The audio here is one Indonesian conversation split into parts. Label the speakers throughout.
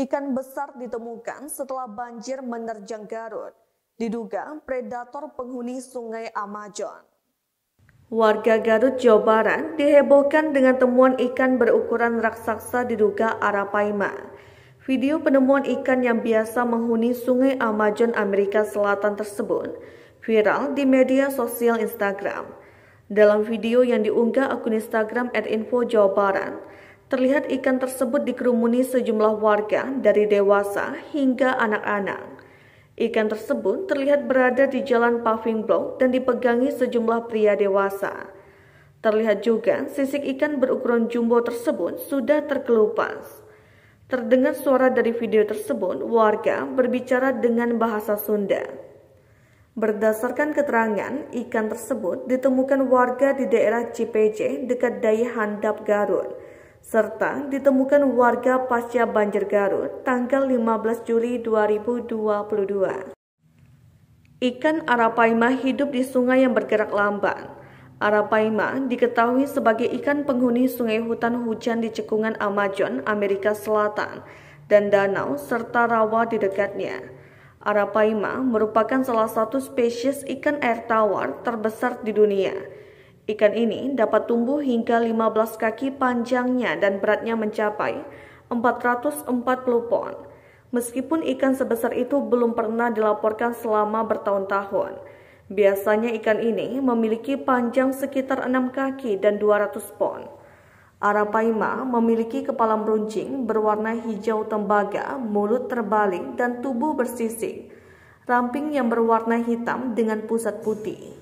Speaker 1: Ikan besar ditemukan setelah banjir menerjang Garut. Diduga predator penghuni Sungai Amazon. Warga Garut, Jawa Barat dihebohkan dengan temuan ikan berukuran raksasa diduga arapaima. Video penemuan ikan yang biasa menghuni Sungai Amazon Amerika Selatan tersebut viral di media sosial Instagram. Dalam video yang diunggah akun Instagram @info_jawabarat, terlihat ikan tersebut dikerumuni sejumlah warga dari dewasa hingga anak-anak. Ikan tersebut terlihat berada di jalan paving block dan dipegangi sejumlah pria dewasa. Terlihat juga sisik ikan berukuran jumbo tersebut sudah terkelupas. Terdengar suara dari video tersebut, warga berbicara dengan bahasa Sunda. Berdasarkan keterangan, ikan tersebut ditemukan warga di daerah Cipeje dekat Dai Handap, Garut, serta ditemukan warga pasca banjir Garut tanggal 15 Juli 2022. Ikan arapaima hidup di sungai yang bergerak lamban. Arapaima diketahui sebagai ikan penghuni sungai hutan hujan di cekungan Amazon, Amerika Selatan, dan danau serta rawa di dekatnya. Arapaima merupakan salah satu spesies ikan air tawar terbesar di dunia. Ikan ini dapat tumbuh hingga 15 kaki panjangnya dan beratnya mencapai 440 pon. Meskipun ikan sebesar itu belum pernah dilaporkan selama bertahun-tahun. Biasanya ikan ini memiliki panjang sekitar 6 kaki dan 200 pon. Arapaima memiliki kepala meruncing berwarna hijau tembaga, mulut terbalik, dan tubuh bersisik. Ramping yang berwarna hitam dengan pusat putih.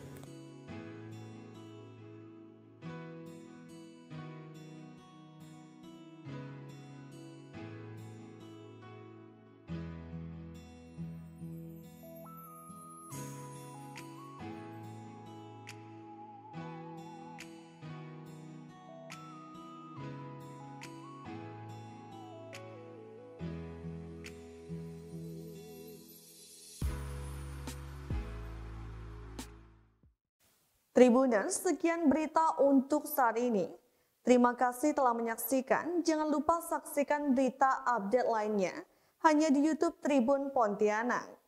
Speaker 1: Tribuners, sekian berita untuk saat ini. Terima kasih telah menyaksikan. Jangan lupa saksikan berita update lainnya hanya di YouTube Tribun Pontianak.